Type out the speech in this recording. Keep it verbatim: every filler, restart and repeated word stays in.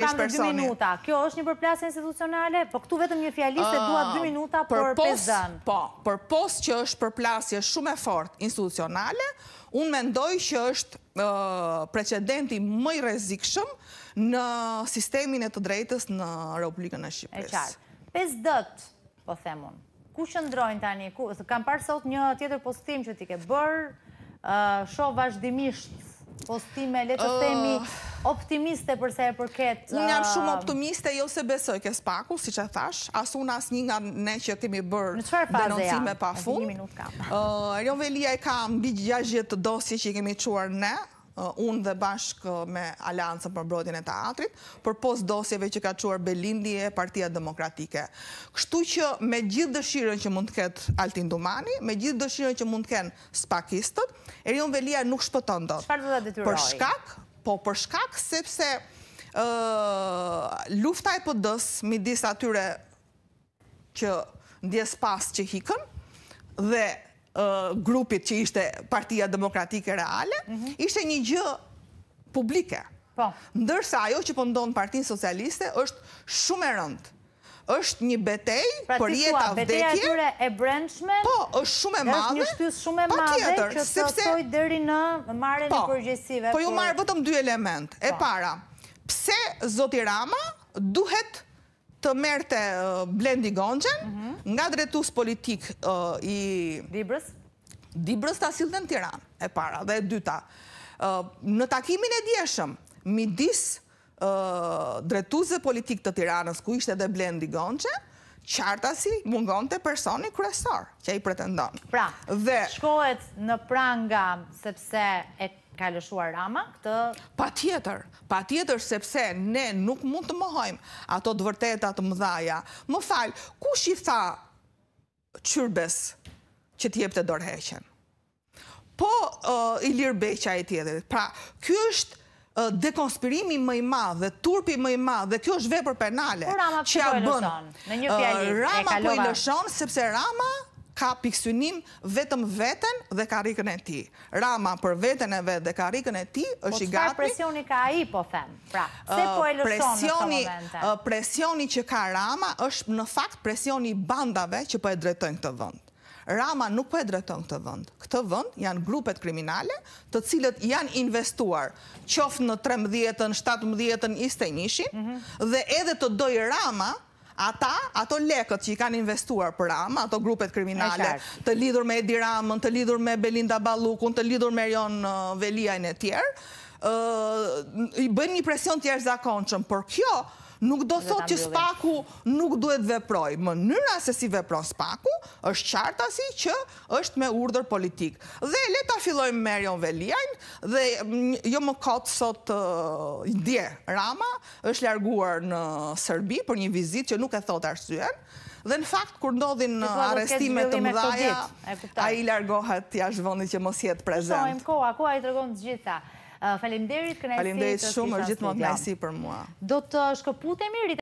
kam dy minuta. Kjo është një përplasje institucionale? Po këtu vetëm një fjali se dua dy minuta për pesë zënë. Po, për pos që është përplasje shumë e fort institucionale, unë mendoj që është precedenti më i rrezikshëm në sistemin e të drejtës në Republikën e Shqipërisë. E qartë. pesë dëtë, po themun. Ku shëndrojnë tani? Kam parë sot një tjetër postim që ti ke bërë, shoh vazhdimisht postime, le të themi, optimiste përse e përket... Unë jam shumë optimiste, jo se besoj ke spaku, si që thash, as unë as një nga ne që kemi bërë denoncime pa fund. Erion Velia e ka mbi gjashtëdhjetë dosje që i kemi quar ne, unë dhe bashkë me Aleancën për Mbrojtjen e Teatrit, për pos dosjeve që ka quar Belindi e Partia Demokratike. Kështu që me gjithë dëshirën që mund të ketë Altin Dumani, me gjithë dëshirën që mund të kenë spakistët, Erion Velia nuk shpëton dot. Çfarë do ta detyrojë? Për shkak, po për shkak sepse lufta e P D-s midis atyre që ndjes pas që hikën dhe grupit që ishte Partia Demokratike Reale, ishte një gjë publike. Ndërsa ajo që po ndonë Partinë Socialiste është shumë e rëndë. Është një betej për jetë a vdekje. Beteja atyre e brendshme, po, është shumë e madhe. Është një shtys shumë e madhe që të thoj deri në marrjen e përgjegjësive. Po ju marr vetëm dy element. E para, pse zoti Rama duhet të merte Blendi Gonxhen nga drejtues politik i Dibrës Dibrës ta sillte në Tiranë, e para. Dhe e dyta, në takimin e djeshëm midis drejtuesve politik të Tiranës, ku ishte edhe Blendi Gonxhe, qartasi mungonte personi kryesor që ai pretendon. Pra, shkohet në pranga sepse e ka lëshuar Rama këtë... Pa tjetër, pa tjetër sepse ne nuk mund të mohojmë ato të vërteta të mëdhaja. Më falë, kush i tha Qyrbes që t'jep të dorëheqen? Po Ilir Beqa e tjetërit. Pra, kjo është dekonspirimi më i madh dhe turpi më i madh dhe kjo është vepër penale që ja bën. Rama po i lëshon sepse Rama ka piksynim vetëm veten dhe karrikën e tij. Rama për veten e vet dhe karrikën e tij është i gati. Po presioni ka ai, po them. Pra, se po e lëshon në këtë moment? Presioni që ka Rama është në fakt presioni i bandave që po e drejtojnë këtë vend. Rama nuk po e drejton këtë vend. Këtë vend janë grupet kriminale, të cilët janë investuar qoftë në trembëdhjetën, shtatëmbëdhjetën, njëzet e njëin, dhe edhe të doj Rama, ata, ato lekët që i kanë investuar për Rama, ato grupet kriminale, të lidhur me Edi Ramën, të lidhur me Belinda Ballukun, të lidhur me Erion Veliajn e tjerë, i bën një presion të jashtëzakonshëm, por kjo nuk do thot që Spaku nuk duhet veproj. Mënyra se si vepron Spaku është qartasi që është me urdhër politik. Dhe le ta fillojmë me Erion Veliajn dhe jo më kot sot dje Rama është larguar në Serbi për një vizitë që nuk e thot arsyen. Dhe në fakt, kur ndodhin arrestime të mëdhaja, ai largohet jashtë vendit që mos jetë prezent. Shohim koha, koha i tregon të gjitha. Faleminderit, kënaqësi. Faleminderit shumë, është gjithmonë kënaqësi për mua. Do të shkëputemi